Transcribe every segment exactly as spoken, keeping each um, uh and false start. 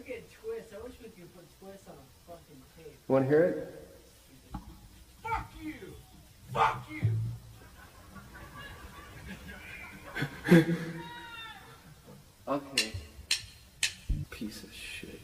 look at twist. I wish we could put twist on a fucking tape. Want to hear it? Fuck you! Fuck you! Okay. Piece of shit.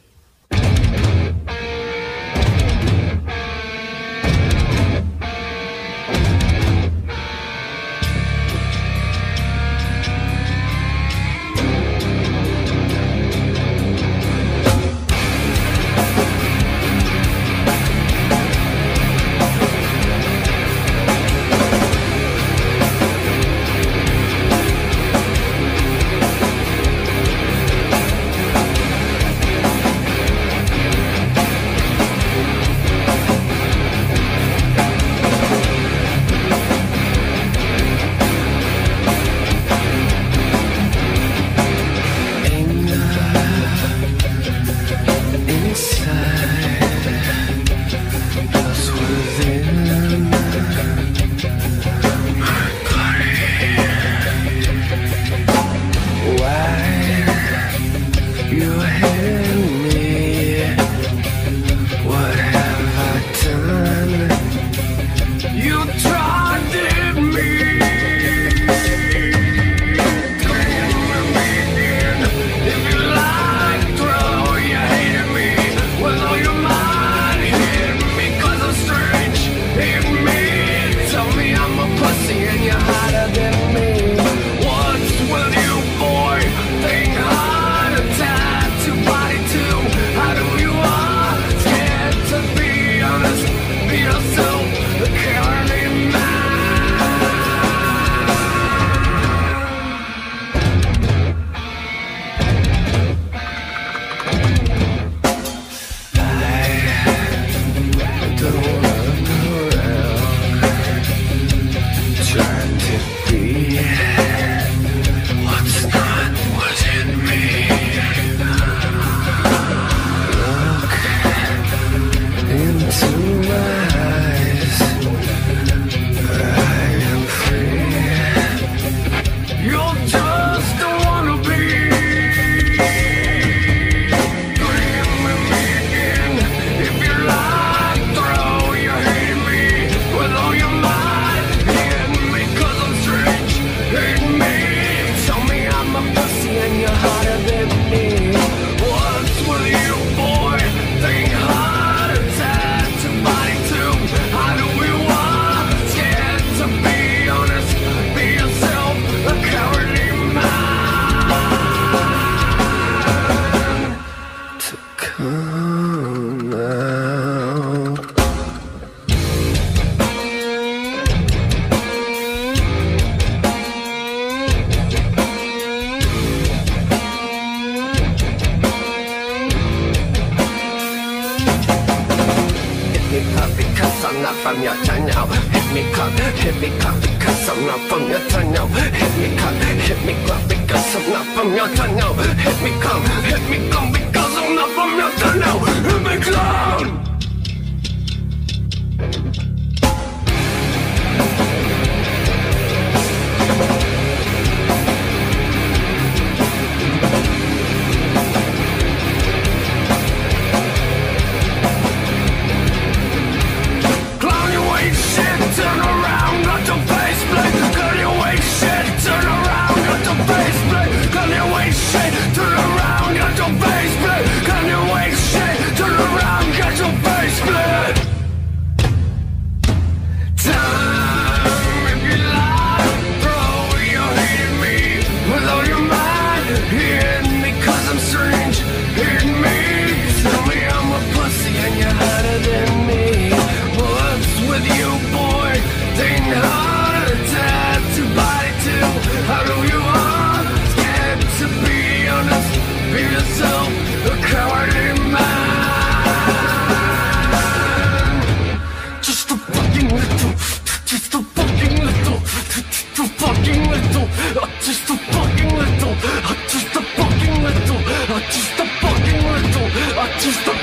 From your tongue now, hit me club, hit me club because I'm not from your tongue now. Hit me club, hit me club because I'm not from your tongue now. Hit me club, hit me club because I'm not from your tongue now. Hit me club. Turn around, got your face plate. Cut your waist shit. Turn around, got your face plate. Cut your waist shit. Turn around, got your face plate. Cut your waist shit. Turn around, got your face plate. Time if you lie, bro, you hate me with all your mind. Hit me 'cause I'm strange. Hit me, tell me I'm a pussy and you're hotter than me. What's with you, boy? Think hard, attached to body too. How do you want? Scared to be honest. Be yourself, a cowardly man. Just a fucking little, just a fucking little, just a fucking little, just a fucking little, just a fucking little, just a fucking little, just a